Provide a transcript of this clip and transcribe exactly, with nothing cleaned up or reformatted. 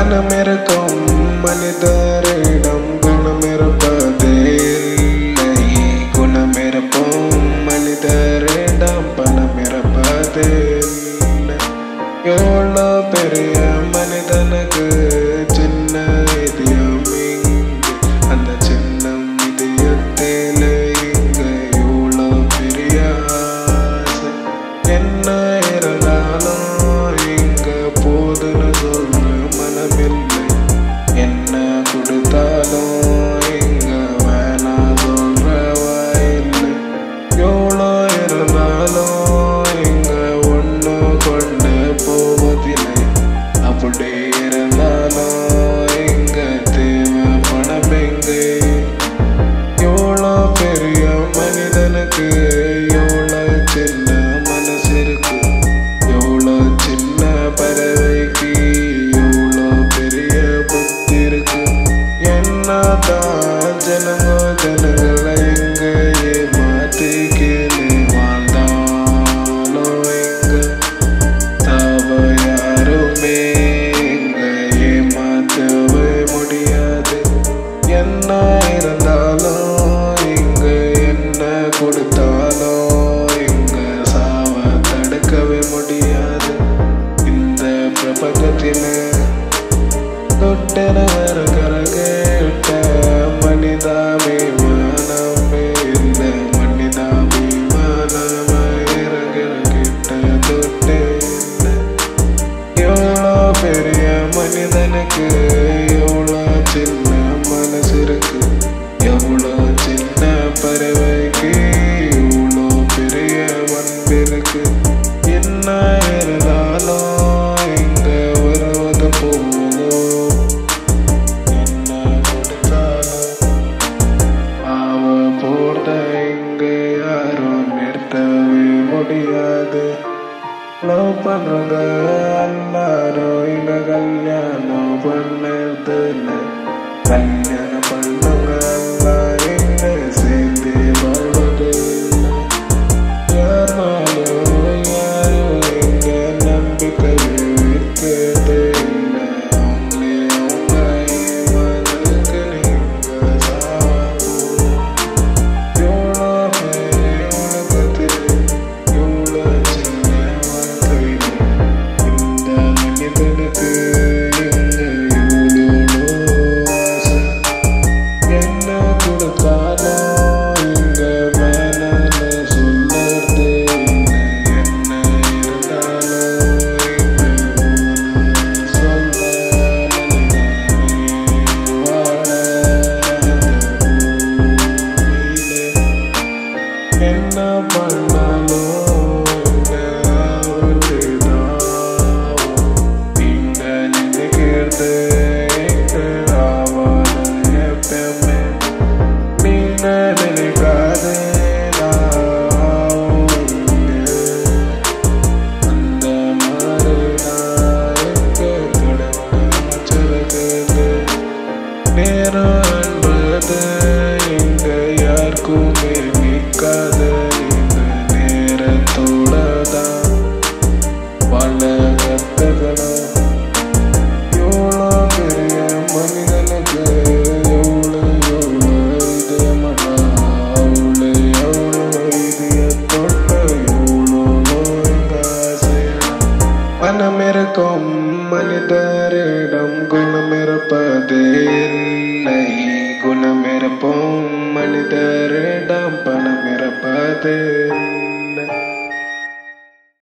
மனமிருக்கும் மனிதரிடம் குணமிருப்பதே இல்லை. குணமிருக்கும் மனிதரிடம் பணமிருப்பதே இல்லை. எவ்வளோ பெரிய மனிதனுக்கு சின்ன இதயம் இங்கு, அந்த சின்ன இதயத்தில் இங்கு எவ்வளோ பெரிய ஆசை. என்ன இருந்தாலும் இங்க போதுன்னு சொல்ற மனமில்லை. என்ன கொடுத்தாலும் இங்க வேணா சொல்ற வாயில்லை. எவ்வளோ இருந்தாலும் இங்க ஒன்று கொண்டு போவதில்லை. அப்படி இருந்தாலும் இங்க தேவை பணம் எங்கே? எவ்வளோ பெரிய மனிதனுக்கு எவ்வளோ சின்ன மனசு இருக்கு. எவ்வளோ சின்ன பறவைக்கு எவ்வளோ பெரிய புத்தி இருக்கு. என்னதான் ஜனங்கோ ஜனங்களை எங்கே மாற்றிக்கின்னு வாழ்ந்தாலும் இங்க தவ யாருமே இங்க ஏமாற்றவே முடியாது. என்ன இருந்தாலும் இங்க என்ன கொடுத்தாலும் இங்க சாவ தடுக்கவே முடியாது. இந்த பிரபஞ்சத்தில தொட்டனவர் கரகேட்ட மனிதாபிமானமே இல்லை. மனிதாபிமானமாயிரகிட்ட தொட்டே இல்லை. எவ்வளோ பெரிய மனிதனுக்கு எவ்வளோ சின்ன மனசு இருக்கு. எவ்வளோ சின்ன பறவைக்கு எவ்வளோ பெரிய அன்பு இருக்கு. என்ன இருந்தாலும் இங்க வருவது போதும். என்ன கொடுத்தாலும் அவ போட்ட இங்க யாரும் நிறுத்தவே முடியாது. லவ் பண்றத எல்லாரும் இங்க கல்யாணம் பண்ணதுல கல்யாணம் பண்ணுங்க எல்லாம் இங்க சேர்ந்து வாழ்வது இல்லை. யாராலும் யாரும் இங்க நம்பிக்கை வைக்கிறது இல்லை. அவங்களே அவங்க ஏமாந்ததுக்கு நீங்க சாவும். எவ்வளோ பேர் உலகத்தில் எவ்வளோ சின்ன வாழ்க்கையில் இந்த மனிதனுக்கு இங்க எவ்வளோ ஆசை. என்ன கொடுத்தாலும் இங்க வேணான்னு சொல்லுறது இல்லை. என்ன இருந்தாலும் இங்க ஒன்று சொல்ல மனிதனே வாழ பூமியிலே. என்ன பண்ணாலும் இங்க விட்டுதான் இங்க நினைக்கிறது இங்க ஆவாது எப்பவுமே. நீங்க நினைக்காதே நான் இங்க. அந்த மாதிரி நான் இங்க கடவுளை அமைச்சிருக்குது. நேரம் என்பது இங்க யாருக்குமே நிற்காது. நீங்க நேரத்தோட தான் வாழ கத்துக்கணும். எவ்வளோ பெரிய மனிதனுக்கு எவ்வளோ எவ்வளோ இதயமடா. அவ்வளோ எவ்வளோ இதயத்தோட எவ்வளோ இங்க ஆசையடா. மனமிருக்கும் மனிதரிடம் குணமிருப்பதே இல்லை. குணமிருப்போம் மனிதரிடம் பணமிருப்பதே